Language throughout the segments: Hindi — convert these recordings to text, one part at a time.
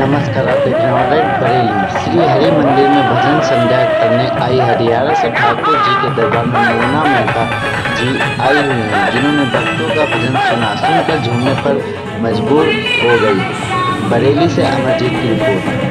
नमस्कार। आप देख रहे हैं ऑनलाइन बरेली। श्री हरि मंदिर में भजन संध्या करने आई हरियाणा से ठाकुर जी के दरबार में मोना मेहता जी आई हुई हैं, जिन्होंने भक्तों का भजन सुनकर झूमने पर मजबूर हो गई। बरेली से अमरजीत की रिपोर्ट।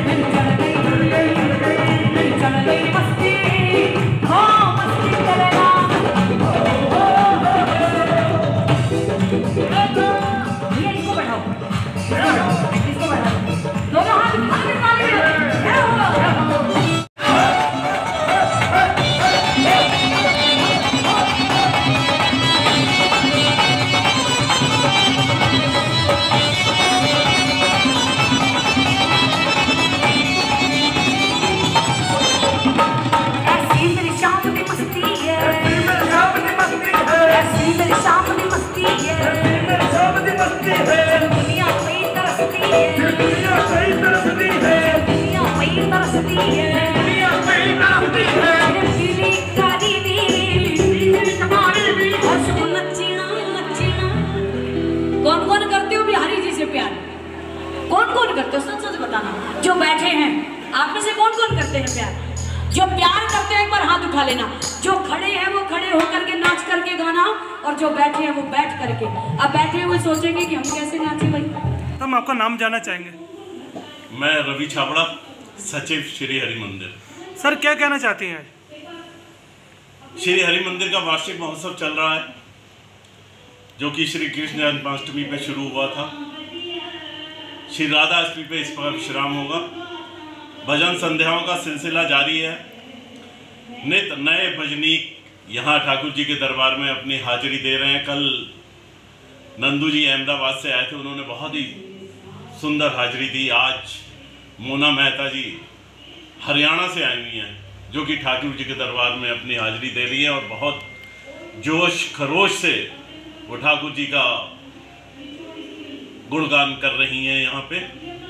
कौन कौन करते हो बिहारी जी से प्यार? कौन कौन करते हो? सच सच बताना। जो बैठे हैं आप में से कौन कौन करते हैं प्यार? जो प्यार करते हैं एक बार हाथ उठा लेना। जो खड़े हैं वो खड़े होकर के नाच करके गाना, और जो बैठे हैं वो बैठ करके। अब बैठे हुए सोचेंगे कि हम कैसे नाचे भाई। हम आपका नाम जानना चाहेंगे। मैं रवि छाबड़ा, सचिव श्री हरि मंदिर। सर क्या कहना चाहते हैं? श्री हरि मंदिर का वार्षिक महोत्सव चल रहा है, जो कि श्री कृष्ण जन्माष्टमी पे शुरू हुआ था। श्री राधा अष्टमी पे इस पर विश्राम होगा। भजन संध्याओं का सिलसिला जारी है। नित नए भजनीक यहाँ ठाकुर जी के दरबार में अपनी हाजिरी दे रहे हैं। कल नंदू जी अहमदाबाद से आए थे, उन्होंने बहुत ही सुंदर हाजिरी दी। आज मोना मेहता जी हरियाणा से आई हुई हैं, जो कि ठाकुर जी के दरबार में अपनी हाजिरी दे रही है और बहुत जोश खरोश से वो ठाकुर जी का गुणगान कर रही हैं यहाँ पे।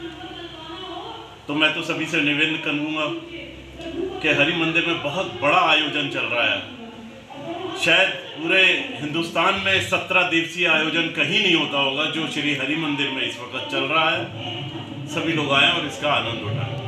तो मैं तो सभी से निवेदन करूँगा कि हरि मंदिर में बहुत बड़ा आयोजन चल रहा है। शायद पूरे हिंदुस्तान में 17 दिवसीय आयोजन कहीं नहीं होता होगा जो श्री हरि मंदिर में इस वक्त चल रहा है। सभी लोग आए और इसका आनंद उठाएं।